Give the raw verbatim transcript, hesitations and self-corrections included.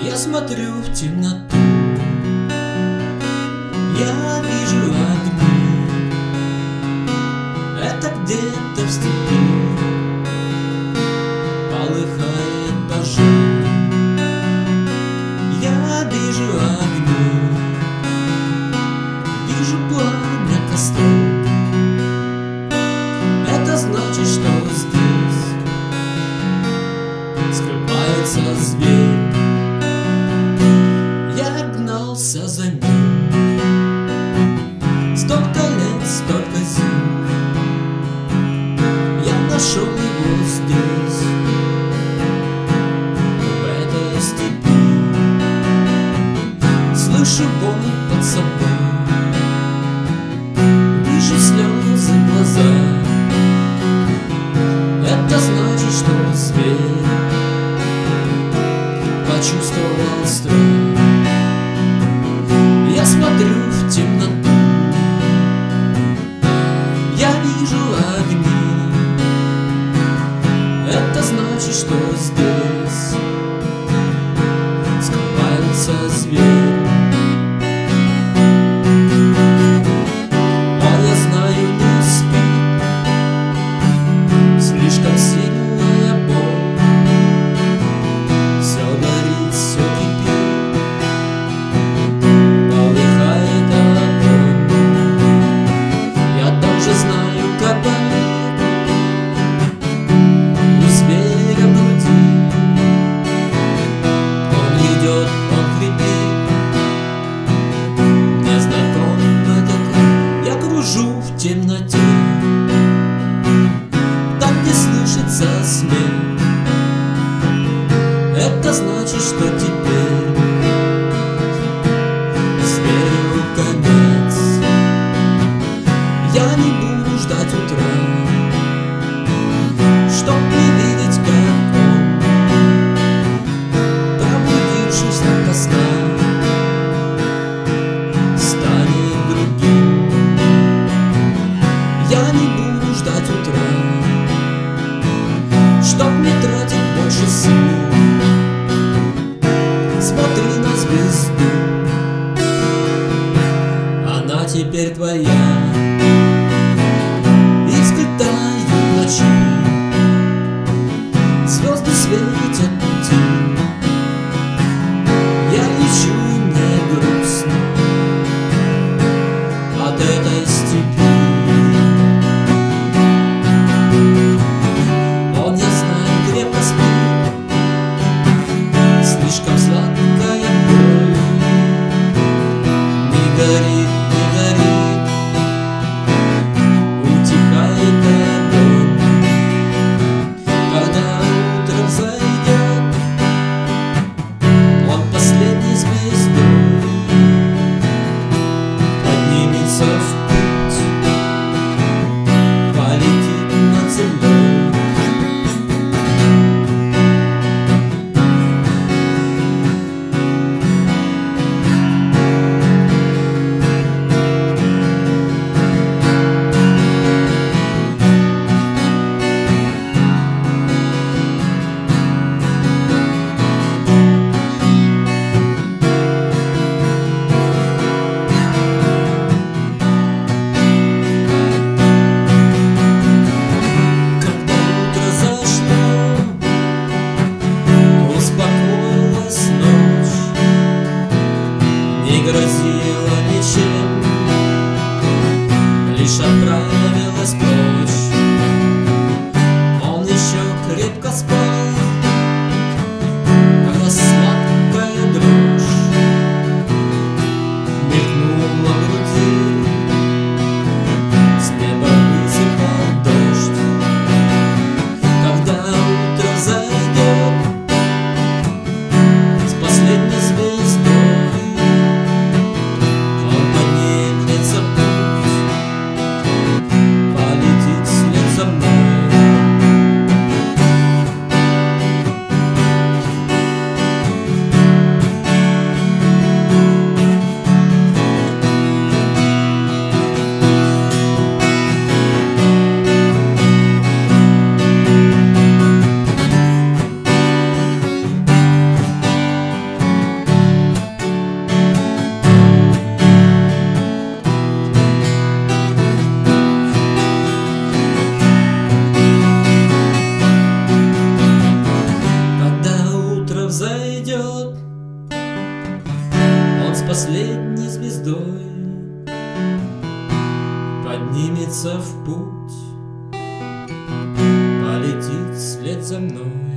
Я смотрю в темноту, я вижу огни. Это где-то в степи полыхает пожар. Я вижу огни, вижу пламя костров. Это значит, что здесь скрывается зверь. Я гнался за ним столько лет, столько зим. Я нашел его здесь, в этой степи. Слышу боль под собой, вижу слезы в глазах. Это значит, что зверь почувствовал страх. Я смотрю в темноту, я вижу огни. Это значит, что здесь скрывается зверь. Он, я знаю, не спит, слишком сильная боль. Все горит, все кипит, полыхает огонь. Я также знаю, как болит у зверя в груди. Он идет, он хрипит, мне знаком этот крик. Я кружу в темноте, там, где слышится смех. Это значит, что теперь зверю конец. Я не буду ждать утра, чтоб не видеть, как он, пробудившись ото сна, станет другим. Я не буду ждать утра, чтоб не тратить больше сил. Смотри на звезду, она теперь твоя. И взлетают в ночи, звезды светят пути. Я лечу, и мне грустно от этой степи. Он, я знаю, крепко спит, слишком сладкая боль. Не горит, не горит, утихает огонь. Когда утро взойдет, он последней звездой поднимется в путь, полетит над землей. Не грозила ничем, лишь отправилась прочь. Он еще крепко спал, когда сладкая дрожь мелькнула в груди. С неба высыпал дождь. Когда утро взойдет, с последней звездой он поднимется в путь, последней звездой поднимется в путь, полетит вслед за мной.